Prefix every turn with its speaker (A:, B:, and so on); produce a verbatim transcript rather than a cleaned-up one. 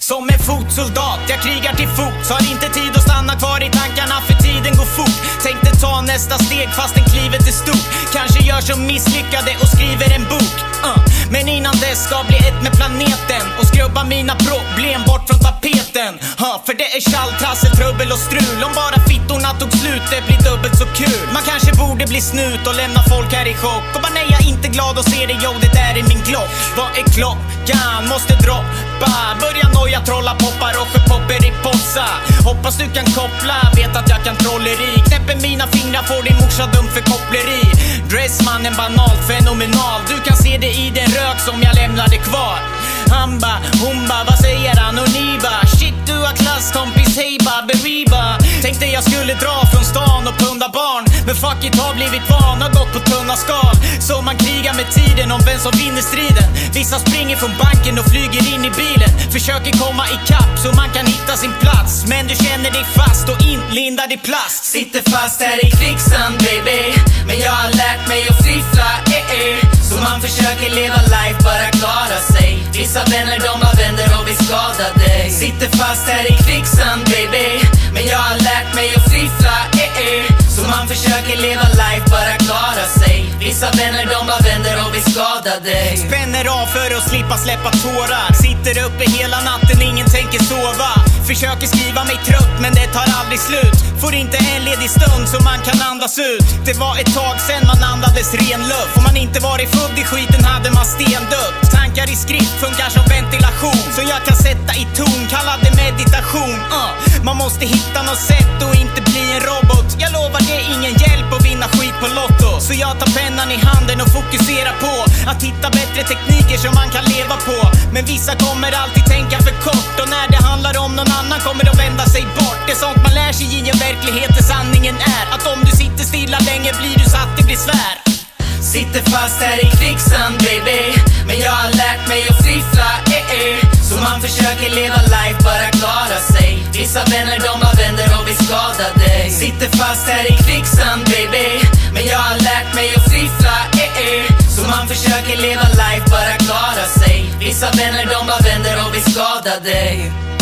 A: Som en fotsoldat, jag krigar till fots. Har inte tid att stanna kvar i tankarna för tiden går fort. Tänkte ta nästa steg fastän klivet är stort. Kanske gör som misslyckade och skriver en bok uh. Men innan dess ska bli ett med planeten och skrubba mina problem bort från tapeten uh. För det är tjalltrassel, trubbel och strul. Om bara fittorna tog slut, det blir dubbelt så kul. Man kanske borde bli snut och lämna folk här i chock. Och bara nej, jag är inte glad och ser det, jo det där är min glock. Vad är klockan? Måste droppa. Börja noja, trolla, poppar och popper i possa. Hoppas du kan koppla, vet att jag kan trolleri. Knäpper mina fingrar, får din morsa dum för koppleri. Dressmannen banalt, fenomenal. Du kan se det i den rök som jag lämnade kvar. Han ba, hon ba, vad säger han och ni ba? Shit, du har klasskompis, hej ba, beriba. Tänkte jag skulle dra från stan och punda barn. Men fuck it, har blivit van, har gått på tunna skal. Så man krigar med tiden om vem som vinner striden. Vissa springer från banken och flyger in i bilen. Försöker komma ikapp så man kan hitta sin plats. Men du känner dig fast och inlindad i plast.
B: Sitter fast här i kvicksand baby. Men jag har lärt mig att fiffla eh, eh. Så man försöker leva life, bara klara sig. Vissa vänner de har vänner och vill skada dig. Sitter fast här i kvicksand baby. Men jag har lärt mig att fiffla eh, eh. Så man försöker leva life, bara klara sig. Vissa vänner de har vänner och vill skada dig.
A: Spänner av för att slippa släppa tårar. Sitter uppe hela natten, ingen tänker sova. Försöker skriva mig trött men det tar aldrig slut. Får inte en ledig stund så man kan andas ut. Det var ett tag sen man andades ren luft. Om man inte varit född i skiten hade man stendött. Tankar i skrift funkar som ventilation. Så jag kan sätta i ton, kalla det meditation uh. Man måste hitta något sätt och inte bli en robot. Jag lovar det är ingen hjälp att vinna skit på lotto. Så jag tar pennan i handen och fokuserar på att hitta bättre tekniker som man kan leva på. Men vissa kommer alltid tänka för kort. Och när det handlar om någon annan kommer de vända sig bort. Det är sånt man lär sig i en verklighet där sanningen är att om du sitter stilla länge blir du satt i besvär.
B: Sitter fast här i kvicksand baby. Men jag har lärt mig att fiffla eh, eh. Så man försöker leva life, bara klara sig. Vissa vänner de har vänner och vill skada dig. Sitter fast här i kvicksand baby. Men jag har lärt mig att fiffla eh, eh. Så man försöker leva life, bara klara sig. Vissa vänner de har vänner och vill skada dig.